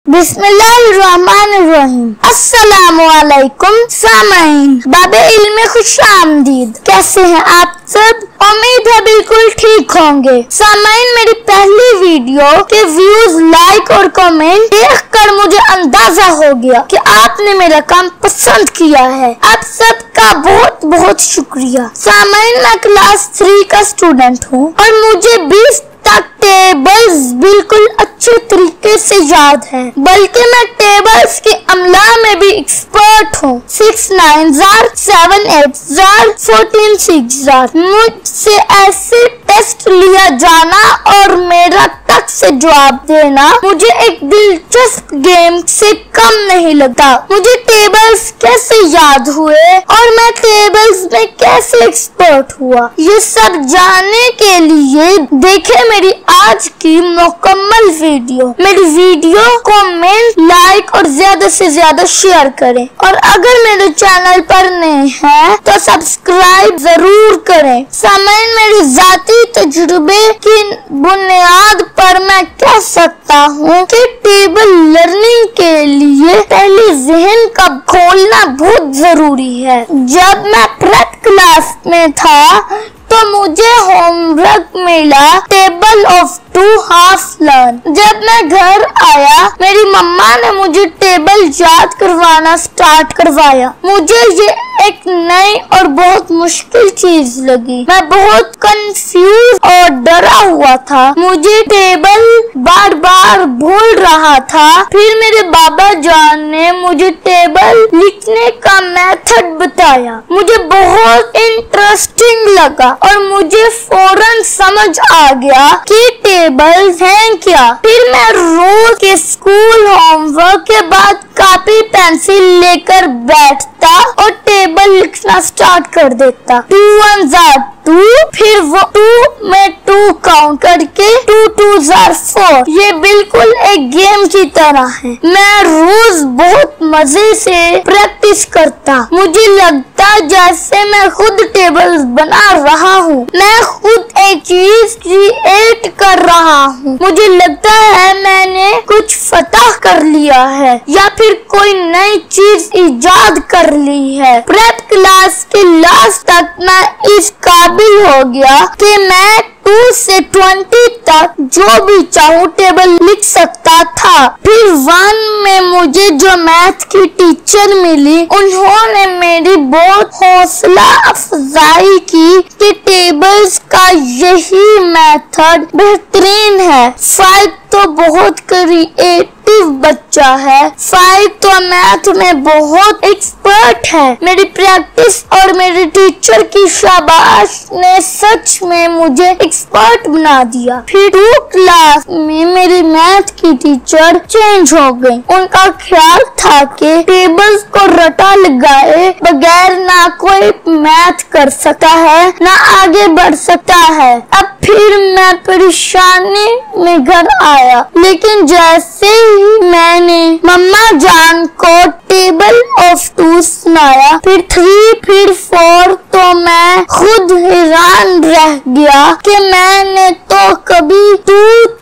बिस्मिल्लाहिर्रहमानिर्रहीम। अस्सलामुअलैकुम सामाईन, बाबे इल्म खुश आमदीद। कैसे हैं आप सब? उम्मीद है बिल्कुल ठीक होंगे। सामाईन, मेरी पहली वीडियो के व्यूज, लाइक और कमेंट देखकर मुझे अंदाजा हो गया कि आपने मेरा काम पसंद किया है। आप सबका बहुत बहुत शुक्रिया। सामाईन, मैं क्लास 3 का स्टूडेंट हूँ और मुझे 20 तक टेबल्स बिल्कुल अच्छे तरीके से याद है, बल्कि मैं टेबल्स के अमला में भी एक्सपर्ट हूँ। 6 9 जार, 7 8 जार, 14 6 जार। मुझसे ऐसे टेस्ट लिया जाना और मेरा टक से जवाब देना मुझे एक दिलचस्प गेम से कम नहीं लगता। मुझे टेबल्स कैसे याद हुए और मैं टेबल्स में कैसे एक्सपर्ट हुआ, ये सब जानने के लिए देखें मेरी आज की मुकम्मल वीडियो। मेरी वीडियो को लाइक और ज्यादा से ज्यादा शेयर करें और अगर मेरे चैनल पर नए हैं तो सब्सक्राइब जरूर करें। सामाईन, मेरी जाती तजुर्बे की बुनियाद पर मैं कह सकता हूँ कि टेबल लर्निंग के लिए पहले जहन का खोलना बहुत जरूरी है। जब मैं प्रेप क्लास में था तो मुझे होमवर्क मिला टेबल ऑफ 2 हाफ लर्न। जब मैं घर आया मेरी मम्मा ने मुझे टेबल याद करवाना स्टार्ट करवाया। मुझे ये एक नई और बहुत मुश्किल चीज लगी। मैं बहुत कंफ्यूज और डरा हुआ था। मुझे टेबल बार बार भूल रहा था। फिर मेरे बाबा जान ने मुझे टेबल लिखने का मेथड बताया। मुझे बहुत इंटरेस्टिंग लगा और मुझे फौरन समझ आ गया कि टेबल हैं क्या। फिर मैं रोज के स्कूल होमवर्क के बाद कॉपी पेंसिल लेकर बैठता और टेबल लिखना स्टार्ट कर देता। 2 1 जार 2, फिर वो 2 में 2 काउंट करके 2 2 जार 4। ये बिल्कुल एक गेम की तरह है। मैं रोज बहुत मजे से प्रैक्टिस करता। मुझे लगता जैसे मैं खुद टेबल्स बना रहा हूँ, मैं खुद एक चीज क्रिएट कर रहा हूँ। मुझे लगता है मैंने कुछ फतह कर लिया है या फिर कोई नई चीज इजाद कर ली है। प्रेप क्लास के लास्ट तक मैं इस काबिल हो गया कि मैं 2 से 20 तक जो भी चाहूँ टेबल लिख सकता था। फिर 1 में मुझे जो मैथ की टीचर मिली, उन्होंने मेरी बहुत हौसला अफजाई की कि टेबल्स का यही मेथड बेहतरीन है। फैक तो बहुत क्रिएटिव बच्चा है, फैक तो मैथ में बहुत एक्सपर्ट है। मेरी प्रैक्टिस और मेरे टीचर की शाबाश ने सच में मुझे एक्सपर्ट बना दिया। फिर 2 क्लास में मेरी मैथ की टीचर चेंज हो गई। उनका ख्याल था कि टेबल्स को रटा लगाए बगैर ना कोई मैथ कर सकता है ना आगे बढ़ सकता है। अब फिर मैं परेशानी में घर आया, लेकिन जैसे ही मैंने मम्मा जान को टेबल ऑफ 2 सुनाया, फिर 3 फिर 4, तो मैं खुद हैरान रह गया कि मैंने तो कभी 2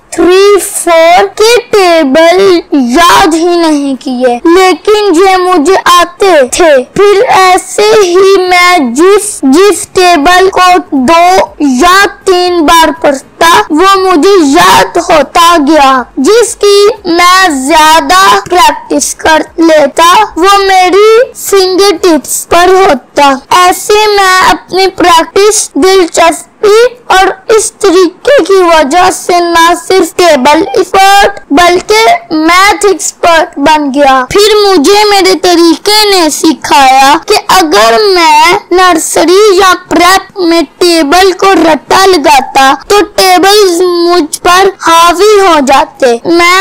3 4 के टेबल याद ही नहीं किए, लेकिन ये मुझे आते थे। फिर ऐसे ही मैं जिस टेबल को 2 या 3 बार पढ़ता वो मुझे याद होता गया। जिसकी मैं ज्यादा प्रैक्टिस कर लेता वो मेरी फिंगर टिप्स पर होता। ऐसे मैं अपनी प्रैक्टिस, दिलचस्पी और इस तरीके की वजह से न सिर्फ टेबल एक्सपर्ट बल्कि मैथ एक्सपर्ट बन गया। फिर मुझे मेरे तरीके ने सिखाया कि अगर मैं नर्सरी या प्रेप में टेबल को रट्टा लगाता तो टेबल्स मुझ पर हावी हो जाते। मैं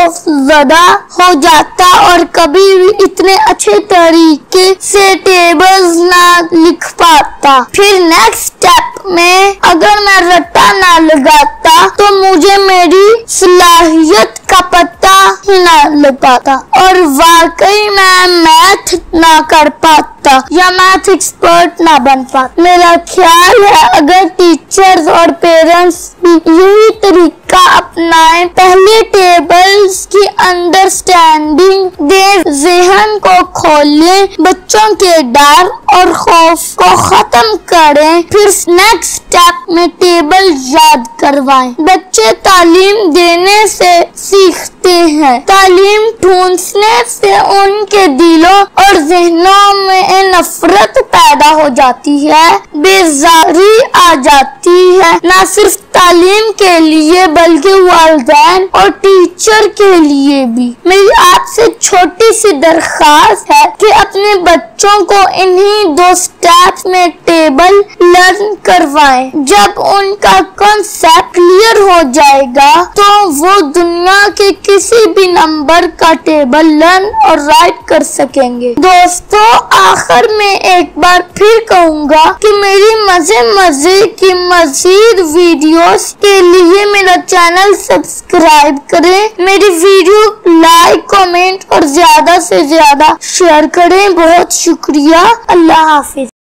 खौफजदा हो जाता और कभी भी इतने अच्छे तरीके से टेबल्स ना लिख पाता। फिर नेक्स्ट स्टेप में अगर मैं रट्टा ना लगाता तो मुझे मेरी सलाहियत का पता पता ही ना लग पाता और वाकई मैं मैथ ना कर पाता या मैथ एक्सपर्ट ना बन पाता। मेरा ख्याल है अगर टीचर्स और पेरेंट्स भी यही तरीका अपनाएं, पहले टेबल्स की अंडरस्टैंडिंग दे, ज़हन को खोलें, बच्चों के डर और खौफ को खत्म करें, फिर नेक्स्ट स्टेप में टेबल याद करवाएं। बच्चे तालीम देने से सीखते हैं, तालीम ढूंढने से उनके दिलों और जहनों में नफरत पैदा हो जाती है, बेजारी आ जाती है, ना सिर्फ तालीम के लिए बल्कि वालिदैन और टीचर के लिए भी। मेरी आपसे छोटी सी दरख्वास्त है कि अपने बच्चों को इन्हीं 2 स्टेप्स में टेबल लर्न करवाएं। जब उनका कॉन्सेप्ट क्लियर हो जाएगा तो वो दुनिया के किसी भी नंबर का टेबल लर्न और राइट कर सकेंगे। दोस्तों, आखिर में एक बार फिर कहूँगा कि मेरी मजे की मजीद वीडियोस के लिए मेरा चैनल सब्सक्राइब करें, मेरी वीडियो लाइक, कमेंट और ज्यादा से ज्यादा शेयर करें। बहुत शुक्रिया। अल्लाह हाफिज।